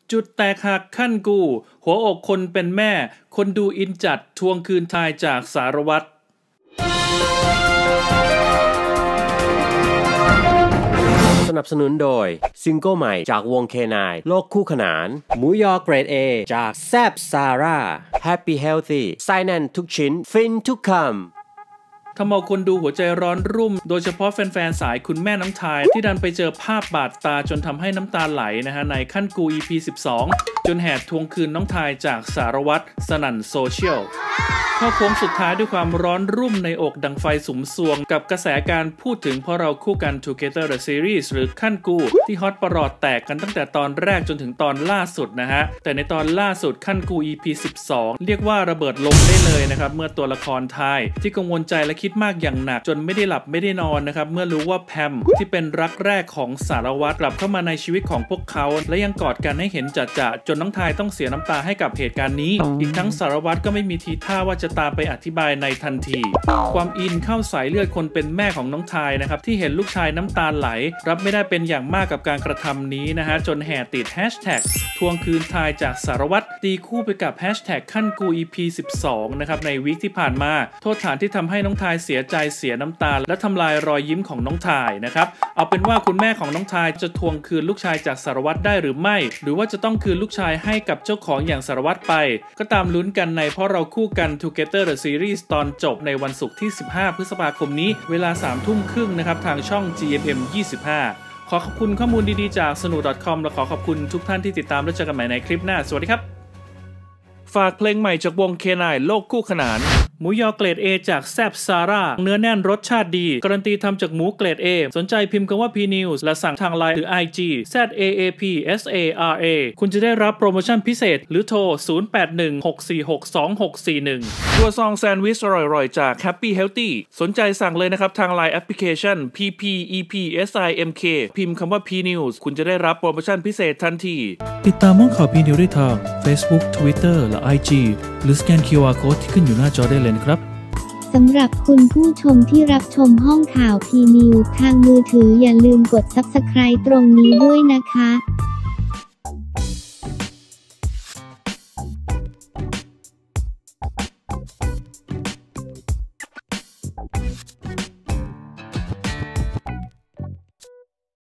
จุดแตกหักขั้นกูหัวอกคนเป็นแม่คนดูอินจัดทวงคืนทายจากสารวัตรสนับสนุนโดยซิงเกิลใหม่จากวงเคนายโลกคู่ขนานหมูยอเกรด A จากแซบซาร่า Happy Healthy ไส้แน่นทุกชิ้นฟินทุกคำทำเอาคนดูหัวใจร้อนรุ่มโดยเฉพาะแฟนๆสายคุณแม่น้องทายที่ดันไปเจอภาพบาดตาจนทำให้น้ำตาไหลนะฮะในขั้นกู EP 12จนแหกทวงคืนน้องทายจากสารวัตรสนั่นโซเชียลเข้าโค้งสุดท้ายด้วยความร้อนรุ่มในอกดังไฟสุมสวงกับกระแสการพูดถึงเพราะเราคู่กัน Together the Series หรือขั้นกูที่ฮอตประหลอดแตกกันตั้งแต่ตอนแรกจนถึงตอนล่าสุดนะฮะแต่ในตอนล่าสุดขั้นกู EP 12เรียกว่าระเบิดลงได้เลยนะครับเมื่อตัวละครทายที่กังวลใจและคิดมากอย่างหนักจนไม่ได้หลับไม่ได้นอนนะครับเมื่อรู้ว่าแพมที่เป็นรักแรกของสารวัตรกลับเข้ามาในชีวิตของพวกเขาและยังกอดกันให้เห็นจัดๆจนน้องทายต้องเสียน้ำตาให้กับเหตุการณ์นี้อีกทั้งสารวัตรก็ไม่มีทีท่าว่าจะตามไปอธิบายในทันทีความอินเข้าสายเลือดคนเป็นแม่ของน้องทายนะครับที่เห็นลูกชายน้ำตาไหลรับไม่ได้เป็นอย่างมากกับการกระทำนี้นะฮะจนแห่ติดแฮชแท็กทวงคืนทายจากสารวัตรตีคู่ไปกับแฮชแท็กขั้นกู EP 12นะครับในวีคที่ผ่านมาโทษฐานที่ทำให้น้องทายเสียใจเสียน้ำตาและทำลายรอยยิ้มของน้องทายนะครับเอาเป็นว่าคุณแม่ของน้องทายจะทวงคืนลูกชายจากสารวัตรได้หรือไม่หรือว่าจะต้องคืนลูกชายให้กับเจ้าของอย่างสารวัตรไปก็ตามลุ้นกันในเพราะเราคู่กัน Together the Series ตอนจบในวันศุกร์ที่15พฤษภาคมนี้เวลา 3:30 นนะครับทางช่อง GMM 25ขอขอบคุณข้อมูลดีๆจากสนุก .com และขอขอบคุณทุกท่านที่ติดตามและเจอกันใหม่ในคลิปหน้าสวัสดีครับฝากเพลงใหม่จากวงเคนายโลกคู่ขนานหมูยอเกรด A จากแซบซาร่าเนื้อแน่นรสชาติดีการันตีทำจากหมูเกรด A สนใจพิมพ์คำว่า PNews และสั่งทาง LINE หรือ IG ZAAPSARA คุณจะได้รับโปรโมชั่นพิเศษหรือโทร 0816462641 ตัวซองแซนด์วิชอร่อยๆจาก Happy Healthy สนใจสั่งเลยนะครับทาง LINE แอปพลิเคชัน PPEPSIMK พิมพ์คำว่า PNews คุณจะได้รับโปรโมชั่นพิเศษทันทีติดตามห้องข่าว PNews ได้ทาง Facebook Twitter และ IG หรือสแกน QR Code ที่ขึ้นอยู่หน้าจอได้เลยครับสำหรับคุณผู้ชมที่รับชมห้องข่าว PNews ทางมือถืออย่าลืมกด Subscribe ตรงนี้ด้วยนะคะ